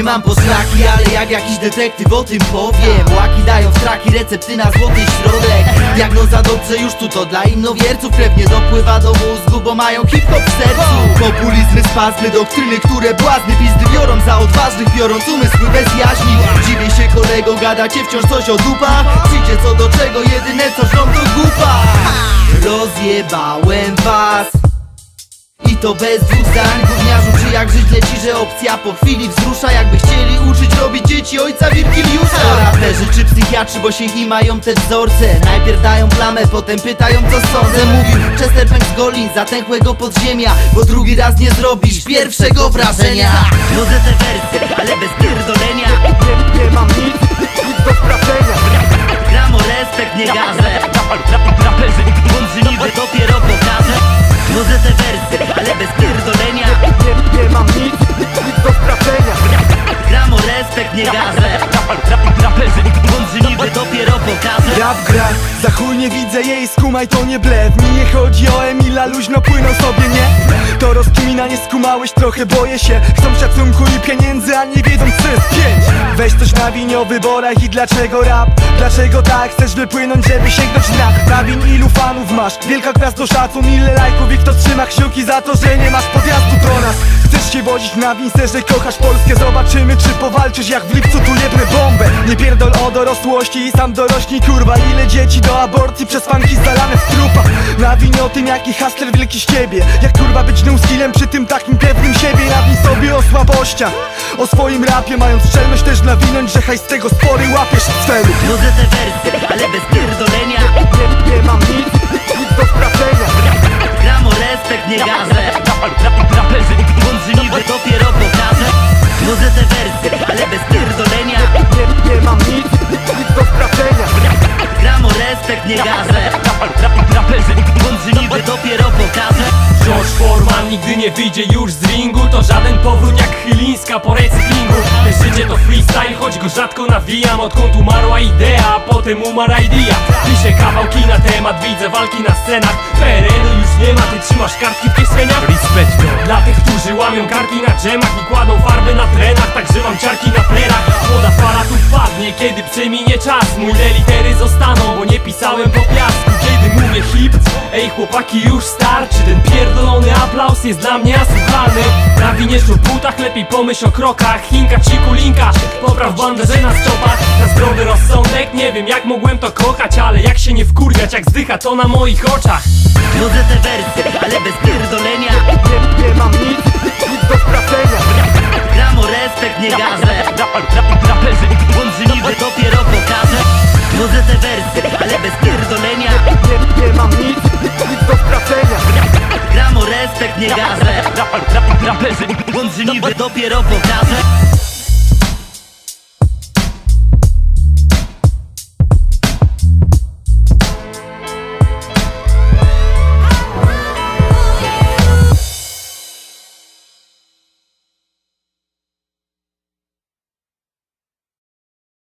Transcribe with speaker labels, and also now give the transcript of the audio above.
Speaker 1: mam poszlaki, ale jak jakiś detektyw o tym powiem. Łaki dają w traki, recepty na złoty środek. Diagnoza dobrze już tu to dla innowierców. Pewnie dopływa do mózgu, bo mają hip-hop w sercu. Populizmy, spazmy, doktryny, które błazny pizdy biorą za odważnych, biorąc umysły bez jaźni. Dziwię się kolego, gadacie wciąż coś o dupach. Przyjdzie co do czego, jedyne co żrą to głupa. Rozjebałem was i to bez dwóch zdań. Gówniarzu, czy jak żyć leci, że opcja po chwili wzrusza. Jakby chcieli uczyć robić dzieci ojca Wirgiliusza. To raperzy czy psychiatrzy, bo sięgi mają te wzorce. Najpierw dają plamę, potem pytają co sądzę. Mówił Chester Banks Golin, zatęchłego podziemia, bo drugi raz nie zrobisz pierwszego wrażenia. Chodzę te wersy, ale bez pierdolenia.
Speaker 2: Nie mam nic do sprawdzenia.
Speaker 1: Gram o respekt, nie garzę. Raperzy bądź niby dopiero pokażę. Chodzę te wersy, ale bez pierdolenia.
Speaker 2: Nie mam nic do sprawdzenia.
Speaker 1: Gram o respekt, nie garzę. Raperzy bądź niby dopiero pokażę.
Speaker 2: Rap gra, za chuj nie widzę jej, skumaj to nie blef. Mi nie chodzi o Emila, luźno płyną sobie, nie? To rozkmina, nie skumałeś, trochę boję się. Chcą szacunku i pieniędzy, a nie wiedzą co jest pięć. Weź coś nawin o wyborach i dlaczego rap? Dlaczego tak chcesz wypłynąć, żeby sięgnąć na nawin? Ilu fanów masz? Wielka gwiazdo szacun, ile lajków i kto trzyma kciuki za to, że nie masz podjazdu do nas? Chcesz się wozić na wince, że kochasz Polskę? Zobaczymy czy powalczysz, jak w lipcu tu jebnę bombę. Nie pierdol o dorosłości i sam dorośnij, kurwa. Ile dzieci do aborcji przez fanki zalane w trupach. Nawin o tym, jaki hustler wielki z ciebie. Jak kurwa być skillem przy tym takim pewnym siebie. Nawin sobie o słabościach, o swoim rapie, mając szczelność też nawinąć, że hajs z tego spory łapiesz w celu.
Speaker 1: Chodzę te wersy, ale bez pierdolenia.
Speaker 2: Nie mam nic do sprawdzenia.
Speaker 1: Gram o respekt, nie garzę. Raperzy bądź niby dopiero pokażę. Chodzę te wersy, ale bez pierdolenia.
Speaker 2: Nie mam nic do sprawdzenia.
Speaker 1: Gram o respekt, nie garzę. Raperzy bądź niby dopiero pokażę.
Speaker 3: Wciąż Forman nigdy nie wyjdzie już z ringu. To żaden powrót jak Chylińska po recyklingu. Życie to freestyle, choć go rzadko nawijam. Odkąd umarła idea, a potem umarł idea. Piszę kawałki na temat, widzę walki na scenach. PRL-u już nie ma, ty trzymasz kartki w kieszeniach. Respect dla tych, którzy łamią karki na dżemach i kładą farby na trenach. Także mam ciarki na plerach. Młoda fala tu wpadnie, kiedy przeminie czas. Mój litery zostaną, bo nie pisałem po piasku. Kiedy mówię hip, ej chłopaki już starczy. Ten pierdolony aplauz jest dla mnie asłuchany. Nawiniesz o butach, lepiej pomyśl o krokach. Hinka, ciku, linka, popraw banderze na stopach. Na zdrowy rozsądek, nie wiem jak mogłem to kochać. Ale jak się nie wkurwiać, jak zdycha to na moich oczach.
Speaker 1: Chodzę te wersy, ale bez pierdolenia.
Speaker 2: Nie mam nic do sprawdzenia.
Speaker 1: Gram o respekt, nie garzę. Raperzy bądź niby dopiero pokażę. Chodzę te wersy, ale bez pierdolenia.
Speaker 2: Nie mam nic do sprawdzenia.
Speaker 1: Gram o respekt, nie garzę. Raperzy bądź niby dopiero pokażę.